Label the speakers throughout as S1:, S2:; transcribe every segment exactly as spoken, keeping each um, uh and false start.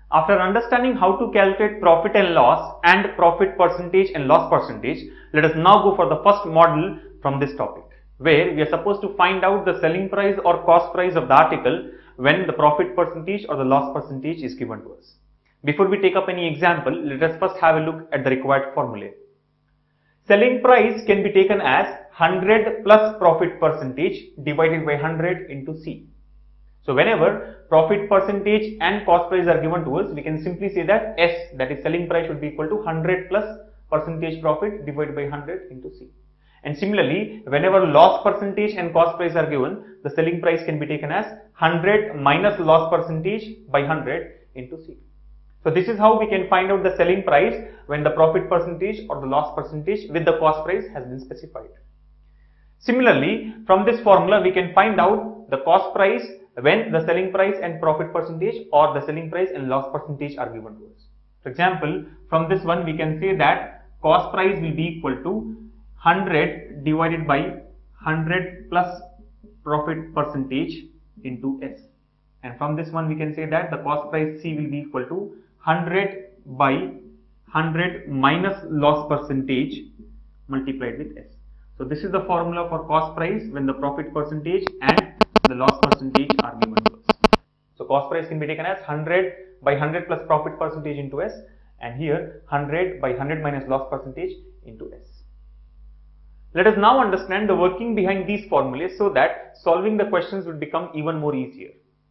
S1: After understanding how to calculate profit and loss and profit percentage and loss percentage, let us now go for the first model from this topic, where we are supposed to find out the selling price or cost price of the article when the profit percentage or the loss percentage is given to us. Before we take up any example, let us first have a look at the required formula. Selling price can be taken as one hundred plus profit percentage divided by one hundred into C. So whenever profit percentage and cost price are given to us, we can simply say that S, that is selling price, should be equal to one hundred plus percentage profit divided by one hundred into C. And similarly, whenever loss percentage and cost price are given, the selling price can be taken as one hundred minus loss percentage by one hundred into C. So this is how we can find out the selling price when the profit percentage or the loss percentage with the cost price has been specified. Similarly, from this formula we can find out the cost price when the selling price and profit percentage or the selling price and loss percentage are given to us. For example, from this one we can say that cost price will be equal to one hundred divided by one hundred plus profit percentage into S. And from this one we can say that the cost price C will be equal to one hundred by one hundred minus loss percentage multiplied with S. So this is the formula for cost price when the profit percentage and the loss percentage are given to us. So cost price can be taken as one hundred by one hundred plus profit percentage into S, and here one hundred by one hundred minus loss percentage into S. Let us now understand the working behind these formulas so that solving the questions will become even more easier.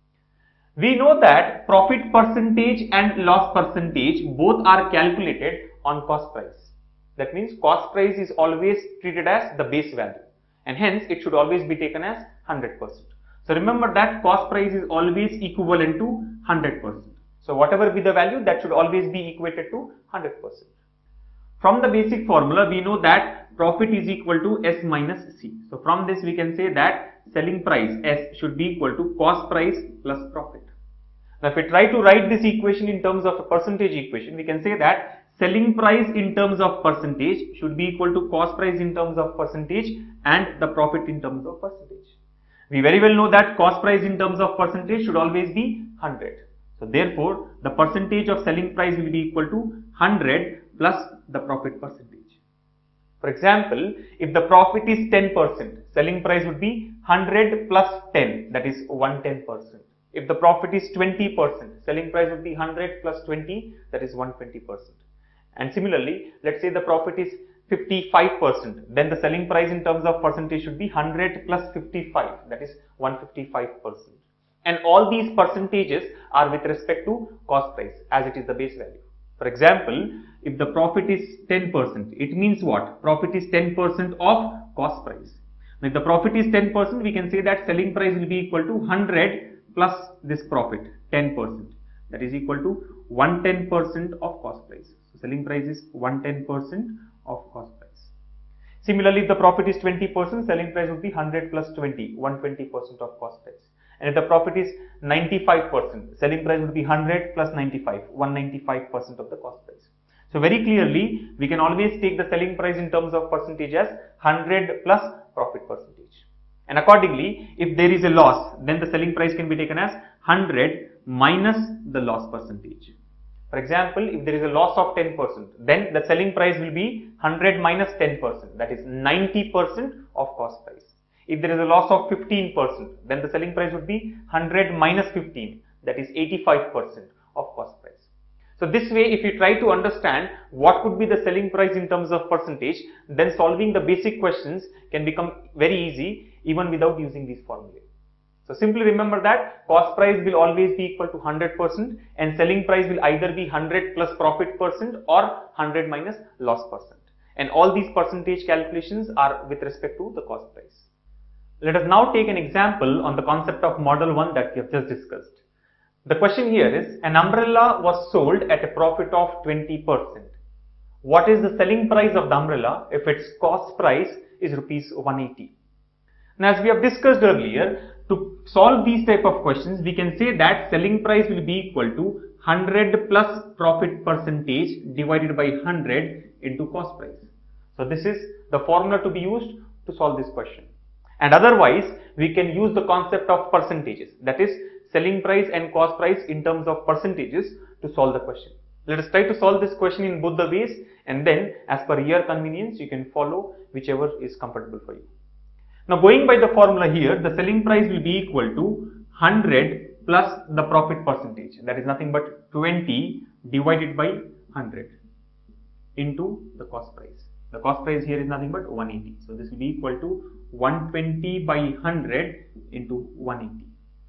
S1: We know that profit percentage and loss percentage both are calculated on cost price. That means cost price is always treated as the base value, and hence it should always be taken as one hundred percent. So remember that cost price is always equivalent to one hundred percent. So whatever be the value, that should always be equated to one hundred percent. From the basic formula, we know that profit is equal to S minus C. So from this we can say that selling price S should be equal to cost price plus profit. Now if we try to write this equation in terms of a percentage equation, we can say that selling price in terms of percentage should be equal to cost price in terms of percentage and the profit in terms of percentage. We very well know that cost price in terms of percentage should always be one hundred. So therefore, the percentage of selling price will be equal to one hundred plus the profit percentage. For example, if the profit is ten percent, selling price would be one hundred plus ten, that is one hundred ten percent. If the profit is twenty percent, selling price would be one hundred plus twenty, that is one hundred twenty percent. And similarly, let's say the profit is fifty-five percent, then the selling price in terms of percentage should be one hundred plus fifty-five, that is one hundred fifty-five percent. And all these percentages are with respect to cost price as it is the base value. For example, if the profit is ten percent, it means what? Profit is ten percent of cost price. Now, if the profit is ten percent, we can say that selling price will be equal to one hundred plus this profit, ten percent. That is equal to one hundred ten percent of cost price. So selling price is one hundred ten percent of cost price. Similarly, if the profit is twenty percent, selling price would be one hundred plus twenty, one hundred twenty percent of cost price. And if the profit is ninety-five percent, selling price would be one hundred plus ninety-five, one hundred ninety-five percent of the cost price. So very clearly, we can always take the selling price in terms of percentage as one hundred plus profit percentage. And accordingly, if there is a loss, then the selling price can be taken as one hundred minus the loss percentage. For example, if there is a loss of ten percent, then the selling price will be one hundred minus ten percent, that is ninety percent of cost price. If there is a loss of fifteen percent, then the selling price would be one hundred minus fifteen, that is eighty-five percent of cost price. So this way, if you try to understand what could be the selling price in terms of percentage, then solving the basic questions can become very easy even without using these formulae. So simply remember that cost price will always be equal to one hundred percent and selling price will either be one hundred plus profit percent or one hundred minus loss percent. And all these percentage calculations are with respect to the cost price. Let us now take an example on the concept of model one that we have just discussed. The question here is, an umbrella was sold at a profit of twenty percent. What is the selling price of the umbrella if its cost price is rupees one hundred eighty? Now, as we have discussed earlier, to solve these type of questions, we can say that selling price will be equal to one hundred plus profit percentage divided by one hundred into cost price. So this is the formula to be used to solve this question. And otherwise, we can use the concept of percentages. That is, selling price and cost price in terms of percentages to solve the question. Let us try to solve this question in both the ways, and then as per your convenience you can follow whichever is comfortable for you. Now going by the formula here, the selling price will be equal to one hundred plus the profit percentage, that is nothing but twenty divided by one hundred into the cost price. The cost price here is nothing but one eighty. So this will be equal to one hundred twenty by one hundred into one eighty.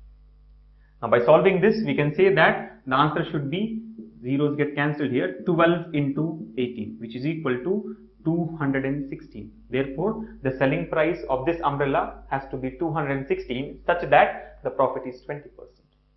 S1: Now by solving this, we can say that the answer should be, zeros get cancelled here, twelve into eighteen, which is equal to two hundred sixteen. Therefore, the selling price of this umbrella has to be two hundred sixteen, such that the profit is twenty percent.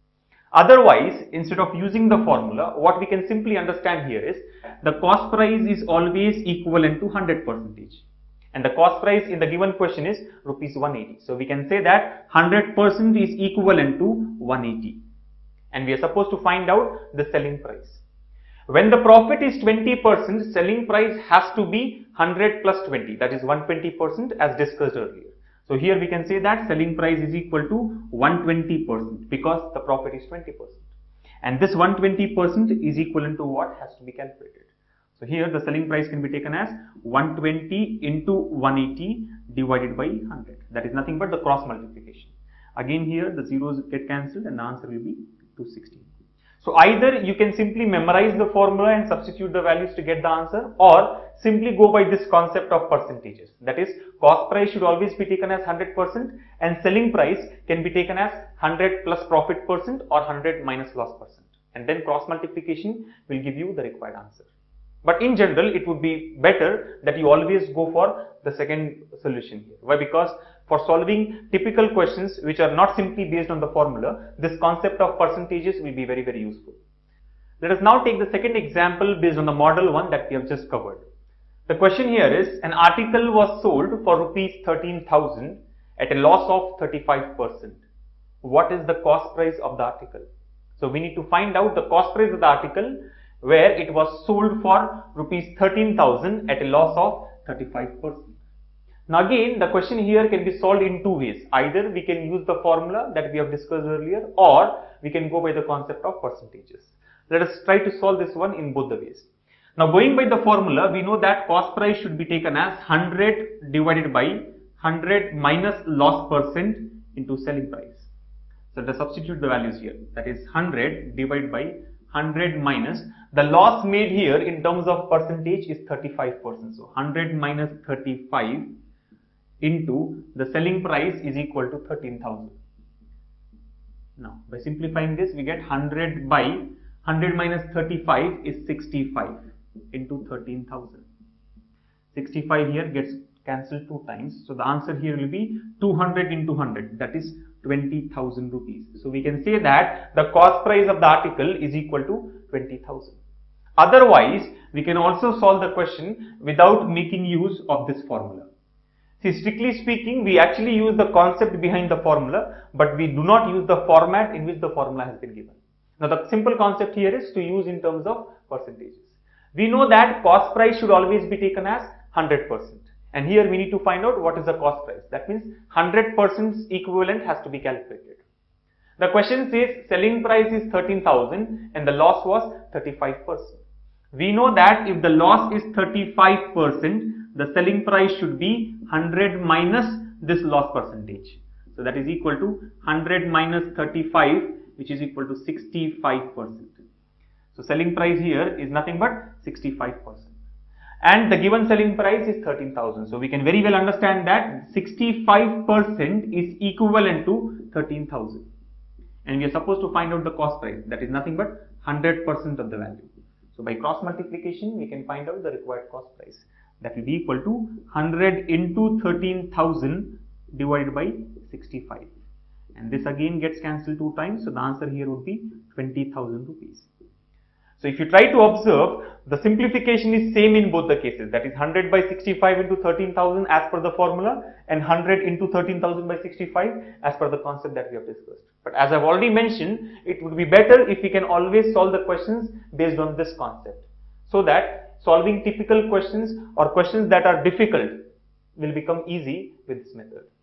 S1: Otherwise, instead of using the formula, what we can simply understand here is the cost price is always equivalent to one hundred percentage. And the cost price in the given question is rupees one eighty. So we can say that one hundred percent is equivalent to one eighty. And we are supposed to find out the selling price. When the profit is twenty percent, selling price has to be one hundred plus twenty, that is one hundred twenty percent as discussed earlier. So here we can say that selling price is equal to one hundred twenty percent because the profit is twenty percent. And this one hundred twenty percent is equivalent to what has to be calculated. So here the selling price can be taken as one hundred twenty into one hundred eighty divided by one hundred. That is nothing but the cross multiplication. Again here the zeros get cancelled and the answer will be two hundred sixteen. So either you can simply memorize the formula and substitute the values to get the answer, or simply go by this concept of percentages. That is, cost price should always be taken as one hundred percent and selling price can be taken as one hundred plus profit percent or one hundred minus loss percent. And then cross multiplication will give you the required answer. But in general, it would be better that you always go for the second solution here. Why? Because for solving typical questions which are not simply based on the formula, this concept of percentages will be very, very useful. Let us now take the second example based on the model one that we have just covered. The question here is, an article was sold for rupees thirteen thousand at a loss of thirty-five percent. What is the cost price of the article? So we need to find out the cost price of the article where it was sold for rupees thirteen thousand at a loss of thirty-five percent. Now again, the question here can be solved in two ways. Either we can use the formula that we have discussed earlier, or we can go by the concept of percentages. Let us try to solve this one in both the ways. Now going by the formula, we know that cost price should be taken as one hundred divided by one hundred minus loss percent into selling price. So let us substitute the values here. That is one hundred divided by one hundred minus, the loss made here in terms of percentage is thirty-five percent. So one hundred minus thirty-five into the selling price is equal to thirteen thousand. Now by simplifying this, we get one hundred by one hundred minus thirty-five is sixty-five into thirteen thousand. sixty-five here gets cancelled two times. So the answer here will be two hundred into one hundred, that is twenty thousand rupees. So we can say that the cost price of the article is equal to twenty thousand. Otherwise, we can also solve the question without making use of this formula. See, strictly speaking, we actually use the concept behind the formula, but we do not use the format in which the formula has been given. Now, the simple concept here is to use in terms of percentages. We know that cost price should always be taken as one hundred percent. And here we need to find out what is the cost price. That means one hundred percent equivalent has to be calculated. The question says selling price is thirteen thousand and the loss was thirty-five percent. We know that if the loss is thirty-five percent, the selling price should be one hundred minus this loss percentage. So that is equal to one hundred minus thirty-five, which is equal to sixty-five percent. So selling price here is nothing but sixty-five percent. And the given selling price is thirteen thousand. So we can very well understand that sixty-five percent is equivalent to thirteen thousand. And we are supposed to find out the cost price. That is nothing but one hundred percent of the value. So by cross multiplication, we can find out the required cost price. That will be equal to one hundred into thirteen thousand divided by sixty-five. And this again gets cancelled two times. So the answer here would be twenty thousand rupees. So if you try to observe, the simplification is same in both the cases. That is one hundred by sixty-five into thirteen thousand as per the formula, and one hundred into thirteen thousand by sixty-five as per the concept that we have discussed. But as I've already mentioned, it would be better if we can always solve the questions based on this concept, so that solving typical questions or questions that are difficult will become easy with this method.